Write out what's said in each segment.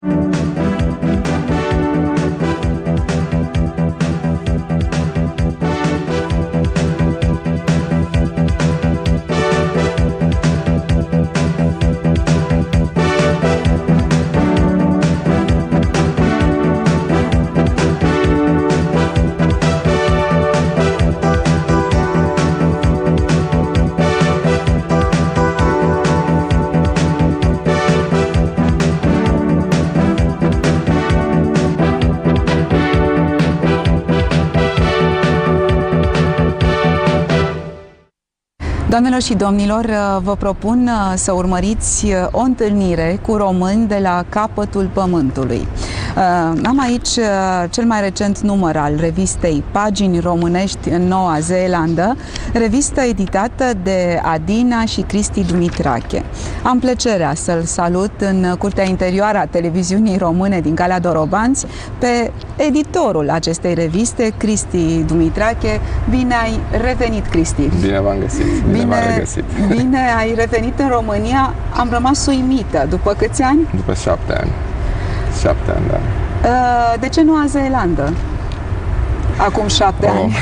Doamnelor și domnilor, vă propun să urmăriți o întâlnire cu români de la capătul pământului. Am aici cel mai recent număr al revistei Pagini Românești în Noua Zeelandă, revistă editată de Adina și Cristi Dumitrache. Am plăcerea să-l salut în curtea interioară a televiziunii române din Calea Dorobanți pe editorul acestei reviste, Cristi Dumitrache. Bine ai revenit, Cristi! Bine v-am găsit! Bine ai revenit în România. Am rămas uimită. După câți ani? După 7 ani. 7 ani, da. De ce Noua Zeelandă? Acum 7 ani.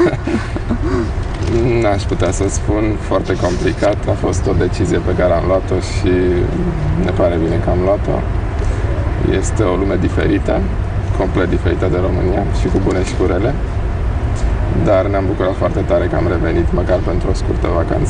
N-aș putea să spun, foarte complicat. A fost o decizie pe care am luat-o și ne pare bine că am luat-o. Este o lume diferită, complet diferită de România, și cu bune și cu rele. Dar ne-am bucurat foarte tare că am revenit, măcar pentru o scurtă vacanță.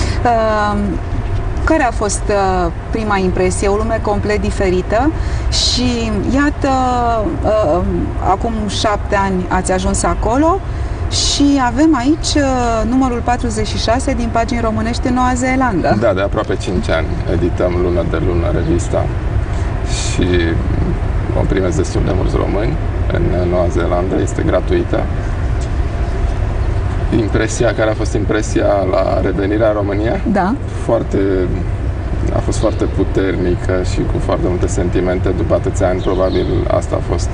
Care a fost prima impresie? O lume complet diferită și iată, acum 7 ani ați ajuns acolo și avem aici numărul 46 din Pagini Românești în Noua Zeelandă. Da, de aproape 5 ani edităm lună de lună revista și o primesc destul de mulți români în Noua Zeelandă, este gratuită. Care a fost impresia la revenirea în România? Da. A fost foarte puternică și cu foarte multe sentimente după atâția ani. Probabil asta a fost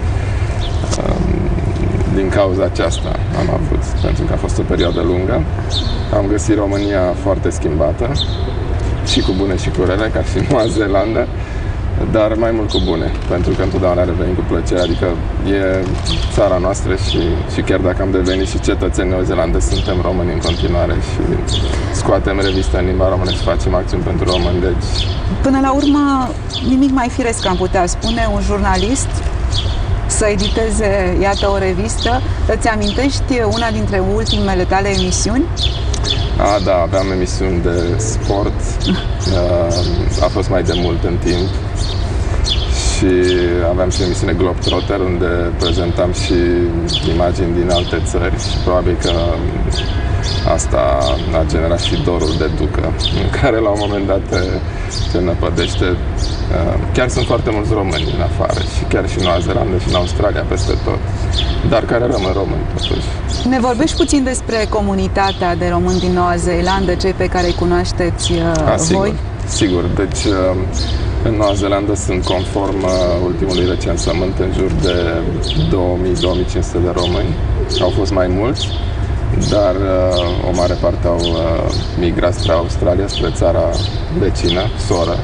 din cauza aceasta am avut, pentru că a fost o perioadă lungă. Am găsit România foarte schimbată și cu bune și cu rele, ca și Noua Zeelandă, dar mai mult cu bune, pentru că întotdeauna revenim cu plăcere, adică e țara noastră și chiar dacă am devenit și cetățeni neozelandezi, suntem români în continuare și scoatem revista în limba română și facem acțiuni pentru români, deci... Până la urmă, nimic mai firesc, am putea spune, un jurnalist să editeze, iată, o revistă. Îți amintești una dintre ultimele tale emisiuni? Da, aveam emisiuni de sport, a fost mai de mult în timp și aveam și emisiune Globetrotter unde prezentam și imagini din alte țări și probabil că asta a generat și dorul de ducă, în care la un moment dat te năpădește. Chiar sunt foarte mulți români din afară și chiar și în Noua Zeelandă și în Australia, peste tot, dar care rămân români totuși. Ne vorbești puțin despre comunitatea de români din Noua Zeelandă, cei pe care îi cunoașteți voi? Sigur. Deci în Noua Zeelandă sunt, conform ultimului recensământ, în jur de 2000-2500 de români. Au fost mai mulți, dar o mare parte au migrat spre Australia, spre țara vecină, soră.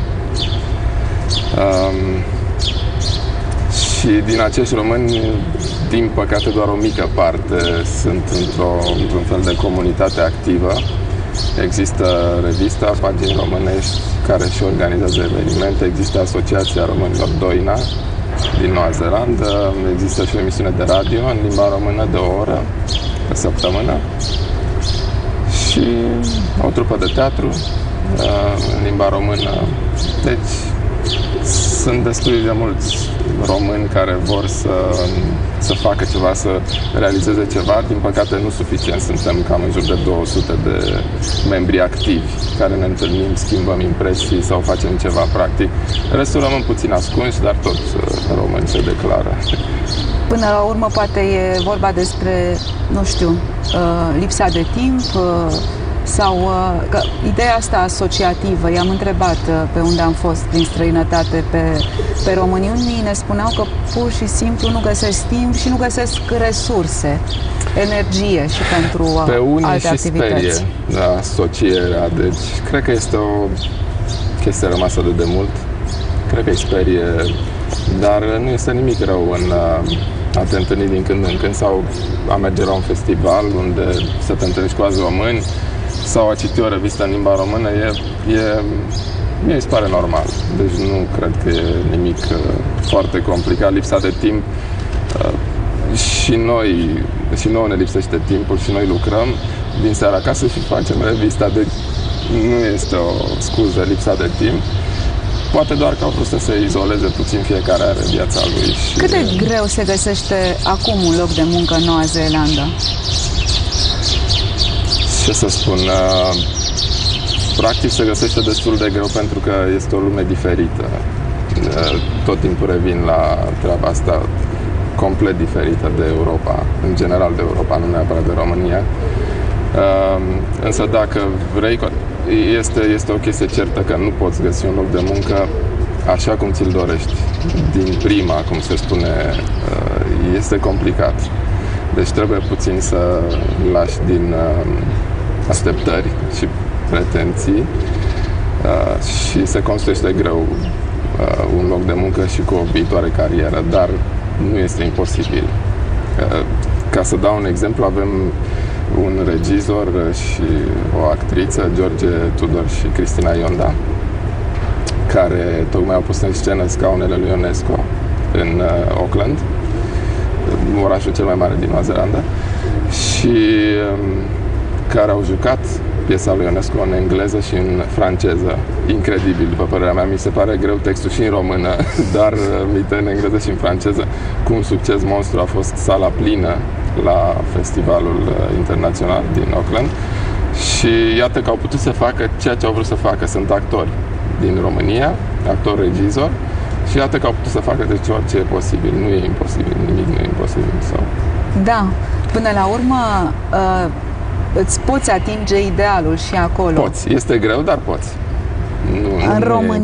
Și din acești români, din păcate, doar o mică parte sunt într-un fel de comunitate activă. Există revista Pagini Românești, care și organizează evenimente, există Asociația Românilor Doina din Noua Zeelandă, există și o emisiune de radio în limba română de o oră pe săptămână și o trupă de teatru în limba română. Deci sunt destul de mulți români care vor să facă ceva, să realizeze ceva. Din păcate nu suficient, suntem cam în jur de 200 de membri activi care ne întâlnim, schimbăm impresii sau facem ceva practic. Restul rămân puțin ascunși, dar tot români se declară. Până la urmă poate e vorba despre, nu știu, lipsa de timp, sau că ideea asta asociativă, i-am întrebat pe unde am fost prin străinătate pe români, unii ne spuneau că pur și simplu nu găsesc timp și nu găsesc resurse, energie și pentru pe unii alte și activități. Sperie, da, asocierea, deci cred că este o chestie rămasă de demult. cred că îi sperie, dar nu este nimic rău în a te întâlni din când în când sau a merge la un festival unde să te întâlnești cu alți români sau a citi o revistă în limba română, mie îmi pare normal. Deci nu cred că e nimic foarte complicat. Lipsa de timp, și nouă ne lipsește timpul și noi lucrăm din seara acasă și facem revista, deci nu este o scuză lipsa de timp. Poate doar că au vrut să se izoleze puțin, fiecare are viața lui. Cât de greu se găsește acum un loc de muncă în Noua Zeelandă? Ce să spun, practic se găsește destul de greu pentru că este o lume diferită. Tot timpul revin la treaba asta, complet diferită de Europa, în general de Europa, nu neapărat de România. Însă dacă vrei, este o chestie certă că nu poți găsi un loc de muncă așa cum ți-l dorești, din prima, cum se spune, este complicat. Deci trebuie puțin să lași din așteptări și pretenții și se construiește greu un loc de muncă și cu o viitoare carieră, dar nu este imposibil. Ca să dau un exemplu, avem un regizor și o actriță, George Tudor și Cristina Ionda, care tocmai au pus în scenă Scaunele lui Ionesco în Auckland, orașul cel mai mare din Noua Zeelandă, și care au jucat piesa lui Ionesco în engleză și în franceză. Incredibil, după părerea mea. Mi se pare greu textul și în română, dar în engleză și în franceză. Cu un succes monstru, a fost sala plină la festivalul internațional din Auckland. Și iată că au putut să facă ceea ce au vrut să facă. Sunt actori din România, actor-regizor, și iată că au putut să facă deci orice e posibil. Nu e imposibil, nimic nu e imposibil. Sau... Da, până la urmă îți poți atinge idealul și acolo. Poți, este greu, dar poți. În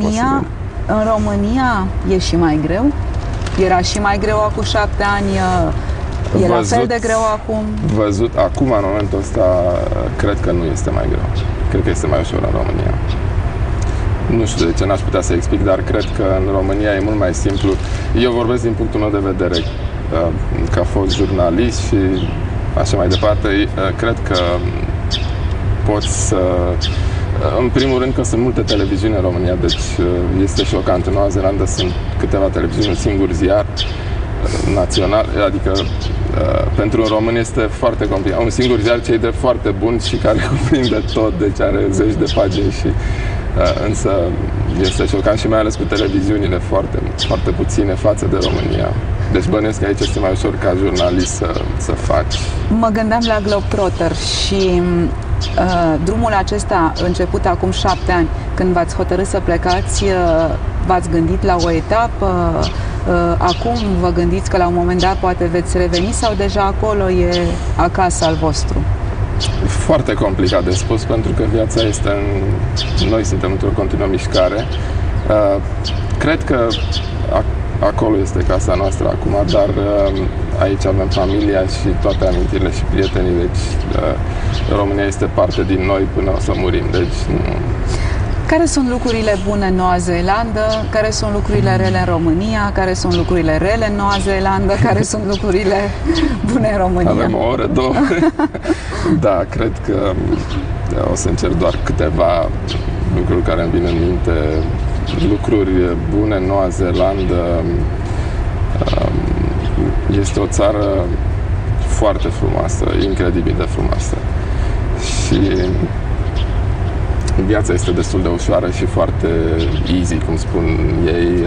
România e și mai greu? Era și mai greu acum 7 ani? E la fel de greu acum? Văzut acum, în momentul ăsta, cred că nu este mai greu. Cred că este mai ușor în România. Nu știu de ce, n-aș putea să explic, dar cred că în România e mult mai simplu. Eu vorbesc din punctul meu de vedere, ca fost jurnalist și așa mai departe. Cred că poți să... În primul rând că sunt multe televiziuni în România, deci este șocant. În Noua Zeelandă sunt câteva televiziuni, un singur ziar național, adică pentru un român este foarte complicat. Un singur ziar ce e de foarte bun și care cuprinde tot, deci are zeci de pagini și însă este șocant și mai ales cu televiziunile foarte, foarte puține față de România. Deci bănuiesc că aici este mai ușor ca jurnalist să faci. Mă gândeam la Globetrotter și drumul acesta început acum 7 ani, când v-ați hotărât să plecați, v-ați gândit la o etapă? Acum vă gândiți că la un moment dat poate veți reveni sau deja acolo e acasă al vostru? Foarte complicat de spus, pentru că viața este noi suntem într-o continuă mișcare. Cred că acolo este casa noastră acum, dar aici avem familia și toate amintirile și prietenii, deci România este parte din noi până o să murim, deci nu. Care sunt lucrurile bune în Noua Zeelandă? Care sunt lucrurile rele în România? Care sunt lucrurile rele în Noua Zeelandă? Care sunt lucrurile bune în România? Avem o oră, 2 ore. Da, cred că o să încerc doar câteva lucruri care îmi vin în minte. Lucruri bune în Noua Zeelandă. Este o țară foarte frumoasă, incredibil de frumoasă. Și viața este destul de ușoară și foarte easy, cum spun ei.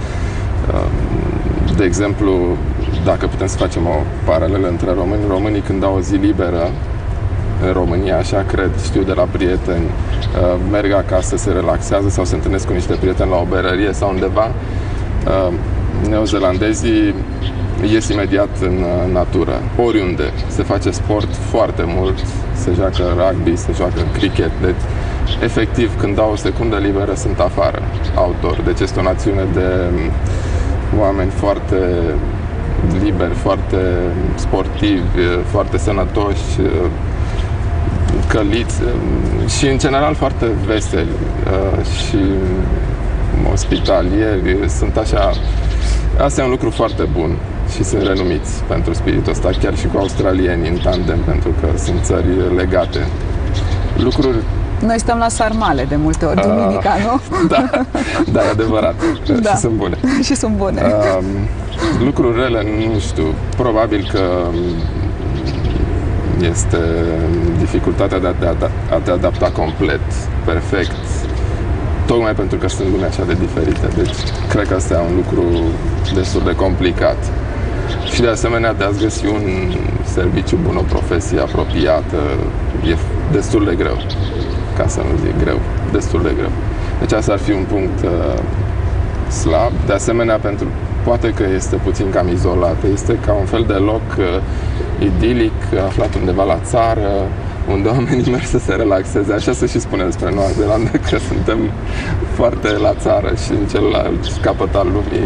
De exemplu, dacă putem să facem o paralelă între românii când au o zi liberă în România, așa cred, știu de la prieteni, merg acasă, se relaxează sau se întâlnesc cu niște prieteni la o berărie sau undeva. Neozeelandezii ies imediat în natură, oriunde. Se face sport foarte mult, se joacă rugby, se joacă cricket, deci efectiv când dau o secundă liberă sunt afară, outdoor. Deci este o națiune de oameni foarte liberi, foarte sportivi, foarte sănătoși, căliți și în general foarte veseli și ospitalieri, sunt așa... Asta e un lucru foarte bun și sunt renumiți pentru spiritul ăsta, chiar și cu australienii în tandem, pentru că sunt țări legate. Lucruri... Noi stăm la sarmale de multe ori, duminica, nu? Da, e adevărat. Da. Și sunt bune. Și sunt bune. Lucruri rele, nu știu, probabil că este dificultatea de a te adapta complet, perfect, tocmai pentru că sunt lume așa de diferite. Deci, cred că asta e un lucru destul de complicat. Și de asemenea, de a-ți găsi un serviciu bun, o profesie apropiată, e destul de greu. Ca să nu zic greu, destul de greu. Deci asta ar fi un punct slab. De asemenea, poate că este puțin cam izolat. Este ca un fel de loc idilic, aflat undeva la țară, unde oamenii merg să se relaxeze. Așa se și spune despre Noua Zeelandă, că suntem foarte la țară și în celălalt capăt al lumii.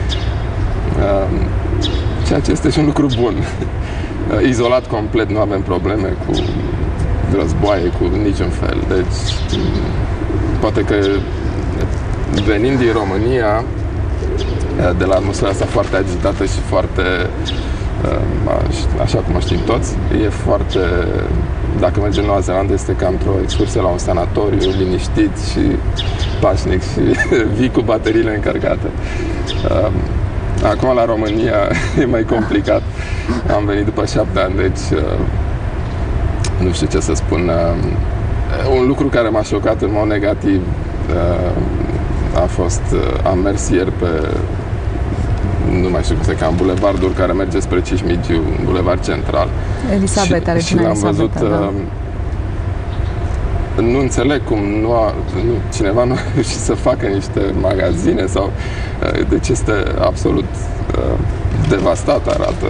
Ceea ce este și un lucru bun. Izolat complet, nu avem probleme cu războaie, cu niciun fel. Deci, poate că venind din România, de la atmosfera asta foarte agitată și foarte, așa cum o știm toți, e foarte, dacă mergi în Noua Zeelandă, este ca într-o excursie la un sanatoriu, liniștit și pașnic și vii cu bateriile încărcate. Acum la România e mai complicat. Am venit după 7 ani, deci nu știu ce să spun. Un lucru care m-a șocat în mod negativ a fost, am mers ieri pe, nu mai știu cum se cheamă, bulevardul care merge spre Cismigiu, bulevard central. Elisabeta, și l-am văzut, da. Nu înțeleg cum cineva nu a reușit să facă niște magazine sau... Deci este absolut devastat, arată.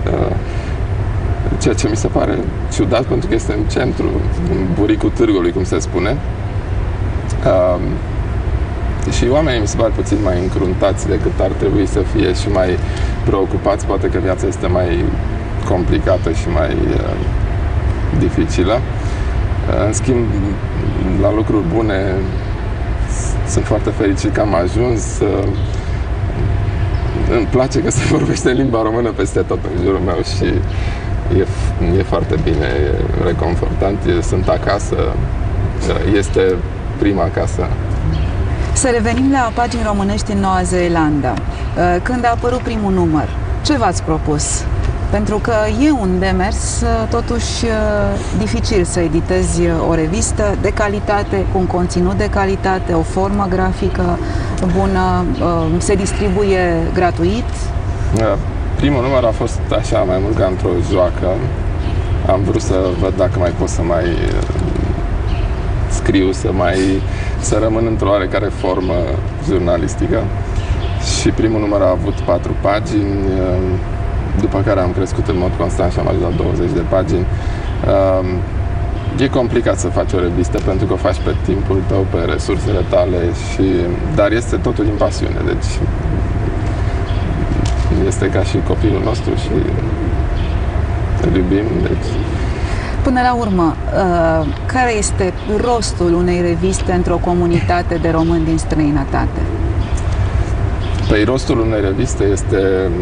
Ceea ce mi se pare ciudat, pentru că este în centru, în buricul târgului, cum se spune. Și oamenii mi se par puțin mai încruntați decât ar trebui să fie și mai preocupați. Poate că viața este mai complicată și mai dificilă. În schimb, la lucruri bune, sunt foarte fericit că am ajuns. Îmi place că se vorbește limba română peste tot în jurul meu și e foarte bine, e reconfortant, sunt acasă, este prima casă. Să revenim la pagini românești în Noua Zeelandă. Când a apărut primul număr, ce v-ați propus? Pentru că e un demers totuși dificil să editezi o revistă de calitate, cu un conținut de calitate, o formă grafică bună, se distribuie gratuit. Primul număr a fost așa, mai mult ca într-o joacă. Am vrut să văd dacă mai pot să mai scriu, să rămân într-o oarecare formă jurnalistică. Și primul număr a avut 4 pagini, după care am crescut în mod constant și am ajuns la 20 de pagini. E complicat să faci o revistă pentru că o faci pe timpul tău, pe resursele tale, dar este totul din pasiune. Deci este ca și copilul nostru și îl iubim. Deci... Până la urmă, care este rostul unei reviste într-o comunitate de români din străinătate? Păi rostul unei reviste este...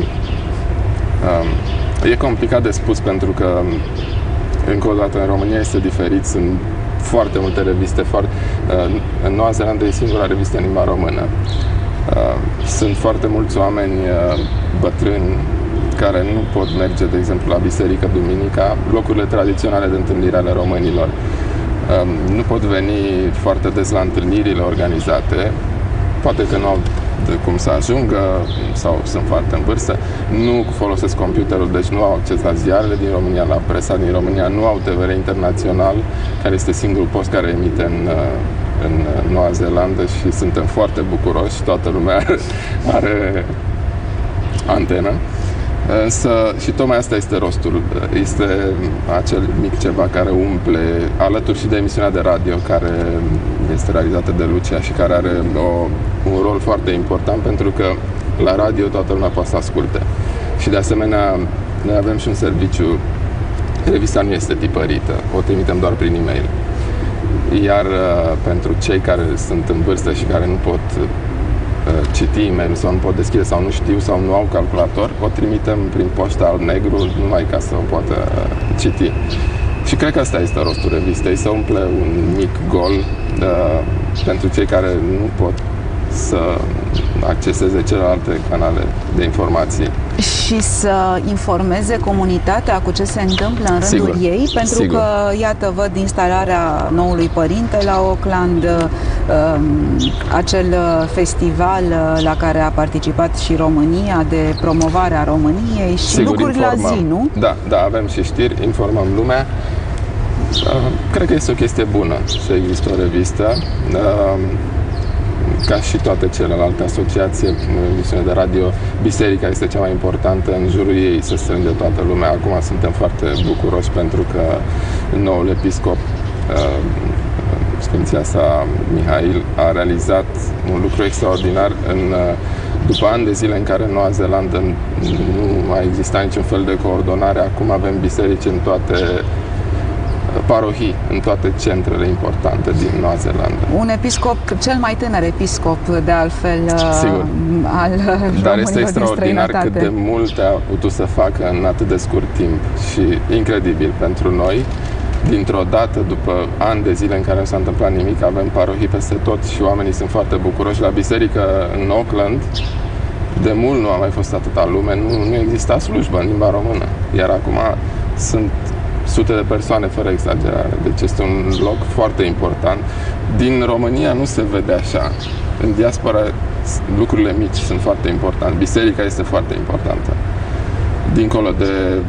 e complicat de spus pentru că, încă o dată, în România este diferit. Sunt foarte multe reviste. În Noua Zeelandă e singura revistă în limba română. Sunt foarte mulți oameni bătrâni care nu pot merge, de exemplu, la biserică duminica, locurile tradiționale de întâlnire ale românilor. Nu pot veni foarte des la întâlnirile organizate, poate că nu au de cum să ajungă sau sunt foarte în vârstă, nu folosesc computerul, deci nu au acces la ziarele din România, la presa din România, nu au TVR Internațional, care este singurul post care emite în Noua Zeelandă și suntem foarte bucuroși, toată lumea are antenă. Însă, și tocmai asta este rostul, este acel mic ceva care umple, alături și de emisiunea de radio care este realizată de Lucia și care are un rol foarte important, pentru că la radio toată lumea poate să asculte. Și de asemenea, noi avem și un serviciu, revista nu este tipărită, o trimitem doar prin e-mail. Iar pentru cei care sunt în vârstă și care nu pot citi e-mail sau nu pot deschide sau nu știu sau nu au calculator, o trimitem prin poșta alb-negru numai ca să o poată citi. Și cred că asta este rostul revistei, să umple un mic gol pentru cei care nu pot să acceseze celelalte canale de informații. Și să informeze comunitatea cu ce se întâmplă în rândul ei, pentru că, iată, văd instalarea noului părinte la Auckland, acel festival la care a participat și România, de promovare a României și lucruri informăm. La zi, nu? Da, avem și știri, informăm lumea. Cred că este o chestie bună să există o revistă. Ca și toate celelalte asociații, emisiune de radio, biserica este cea mai importantă, în jurul ei se strânge toată lumea. Acum suntem foarte bucuroși pentru că noul episcop, Sfinția sa Mihail, a realizat un lucru extraordinar după ani de zile în care în Noua Zeelandă nu mai exista niciun fel de coordonare. Acum avem biserici în toate parohii, în toate centrele importante din Noua Zeelandă. Un episcop, cel mai tânăr episcop, de altfel, al Dar este extraordinar cât de multe a putut să facă în atât de scurt timp și incredibil pentru noi. Dintr-o dată, după ani de zile în care nu s-a întâmplat nimic, avem parohii peste tot și oamenii sunt foarte bucuroși. La biserică în Auckland, de mult nu a mai fost atâta lume, nu exista slujbă în limba română. Iar acum sunt sute de persoane, fără exagerare. Deci este un loc foarte important. Din România nu se vede așa. În diaspora lucrurile mici sunt foarte importante. Biserica este foarte importantă. Dincolo de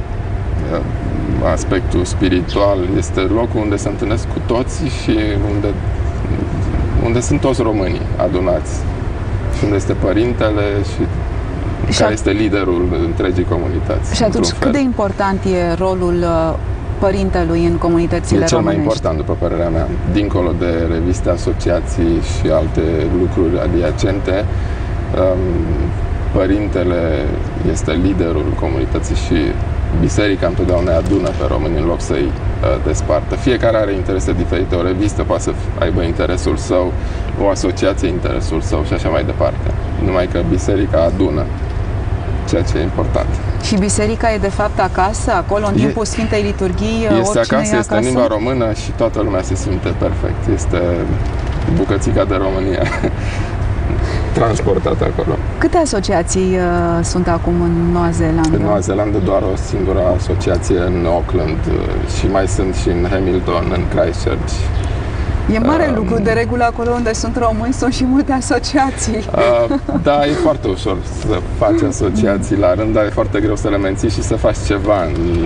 aspectul spiritual, este locul unde se întâlnesc cu toții și unde sunt toți românii adunați. Și unde este părintele și care este liderul întregii comunități. Și atunci, cât de important e rolul părintelui în comunitățile românești? E cel mai important, după părerea mea. Dincolo de reviste, asociații și alte lucruri adiacente, părintele este liderul comunității și biserica întotdeauna adună pe români în loc să-i despartă. Fiecare are interese diferite, o revistă poate să aibă interesul său, o asociație interesul său și așa mai departe. Numai că biserica adună, ceea ce e important. Și biserica e de fapt acasă, acolo, în timpul Sfintei Liturghii, este acasă, este în limba română și toată lumea se simte perfect. Este bucățica de România transportată acolo. Câte asociații sunt acum în Noua Zeelandă? În Noua Zeelandă doar o singură asociație în Auckland și mai sunt și în Hamilton, în Christchurch. E mare lucru, de regulă acolo unde sunt români sunt și multe asociații. Da, e foarte ușor să faci asociații la rând, dar e foarte greu să le menții și să faci ceva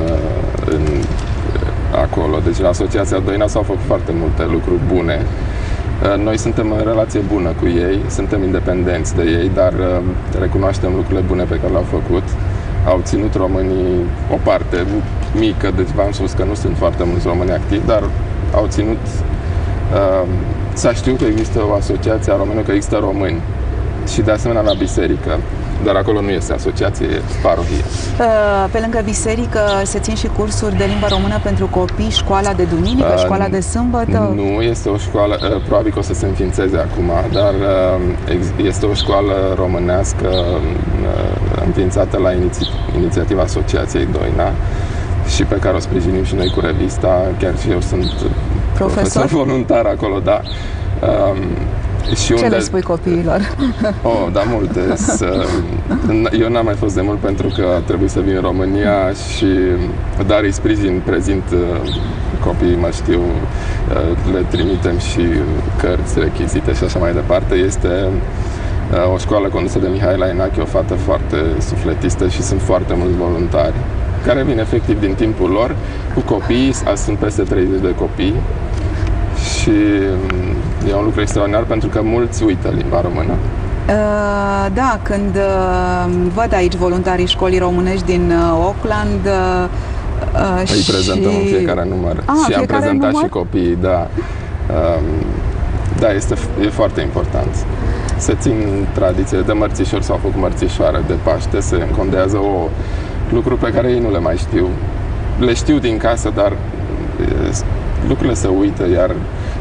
acolo. Deci la Asociația Doina s-au făcut foarte multe lucruri bune. Noi suntem în relație bună cu ei, suntem independenți de ei, dar recunoaștem lucrurile bune pe care le-au făcut. Au ținut românii o parte mică, deci v-am spus că nu sunt foarte mulți români activi, dar au ținut să știu că există o asociație a românilor, că există români și de asemenea la biserică. Dar acolo nu este asociație, e parohie. Pe lângă biserică se țin și cursuri de limba română pentru copii, școala de duminică, școala de sâmbătă? Nu, este o școală, probabil că o să se înființeze acum, dar este o școală românească înființată la inițiativa Asociației Doina și pe care o sprijinim și noi cu revista, chiar și eu sunt profesor voluntar acolo, da. Și ce le spui copiilor? Da, multe. Eu n-am mai fost de mult pentru că trebuie să vin în România dar îi sprijin, prezint copiii, mă știu, le trimitem și cărți, rechizite și așa mai departe. Este o școală condusă de Mihaela Enache, o fată foarte sufletistă și sunt foarte mulți voluntari care vin efectiv din timpul lor cu copii, sunt peste 30 de copii. Și e un lucru extraordinar pentru că mulți uită limba română. Da, când văd aici voluntarii școlii românești din Auckland îi prezentăm în fiecare număr. Și am prezentat și copiii, da. Da, e foarte important. Se țin tradițiile de mărțișori, s-au făcut mărțișoare de Paște, se încondează lucruri pe care ei nu le mai știu. Le știu din casă, dar lucrurile se uită, iar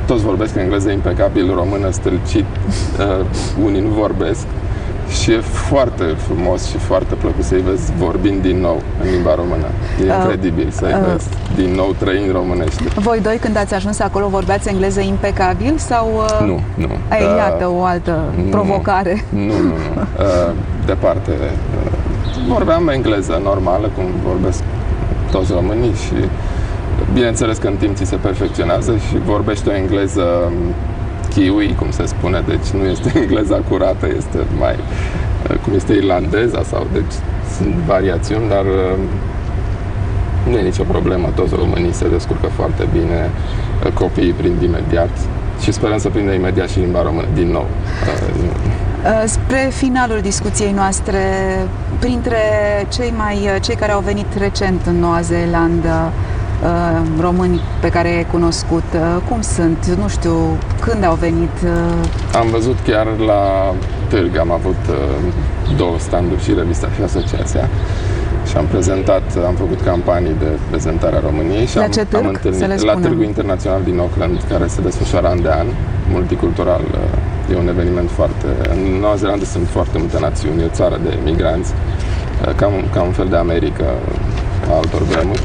toți vorbesc engleză impecabil, română stâlcit, unii nu vorbesc. Și e foarte frumos și foarte plăcut să-i vezi vorbind din nou în limba română. E incredibil să-i vezi din nou trăind românește. Voi doi, când ați ajuns acolo, vorbeați engleză impecabil sau... Nu. Iată o altă provocare. Nu. Departe. Vorbeam engleză normală, cum vorbesc toți românii și bineînțeles că în timp ți se perfecționează și vorbești o engleză kiwi, cum se spune, deci nu este engleza curată, este mai cum este irlandeza sau, deci sunt variațiuni, dar nu e nicio problemă, toți românii se descurcă foarte bine, copiii prind imediat și sperăm să prindă imediat și limba română din nou. Spre finalul discuției noastre, printre cei care au venit recent în Noua Zeelandă, români pe care ai cunoscut, cum sunt? Nu știu, când au venit? Am văzut chiar la târg, am avut 2 stand-uri și revista și asociația și am făcut campanii de prezentare a României și la ce târg? Am întâlnit la Târgul Internațional din Auckland, care se desfășoară an de an, multicultural. E un eveniment foarte... În Noua Zeelandă sunt foarte multe națiuni, e o țară de migranți, ca un fel de America a altor vremuri.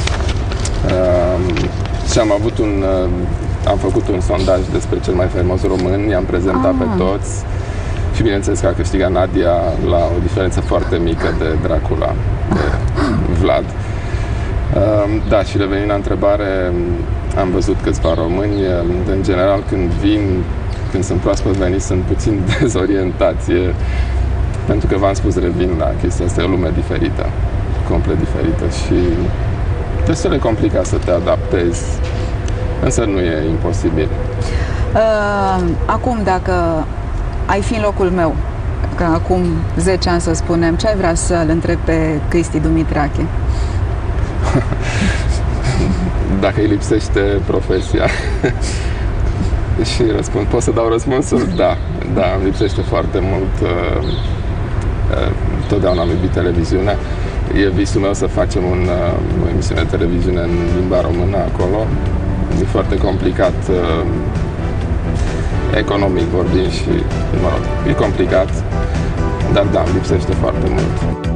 Și am făcut un sondaj despre cel mai faimos român, i-am prezentat pe toți și bineînțeles că a câștigat Nadia la o diferență foarte mică de Dracula, de Vlad. Da, și revenind la întrebare, am văzut câțiva români, în general când sunt proaspăt veniți, sunt puțin dezorientați, pentru că v-am spus, revin la chestia asta, e o lume diferită, complet diferită și destul de complicat să te adaptezi, însă nu e imposibil. Acum, dacă ai fi în locul meu, ca acum 10 ani să spunem, ce ai vrea să-l întrebi pe Cristi Dumitrache? Dacă îi lipsește profesia. Și pot să dau răspunsul? Da, îmi lipsește foarte mult. Totdeauna am iubit televiziunea. E visul meu să facem o emisiune de televiziune în limba română acolo. E foarte complicat economic vorbind și, mă rog, e complicat, dar da, îmi lipsește foarte mult.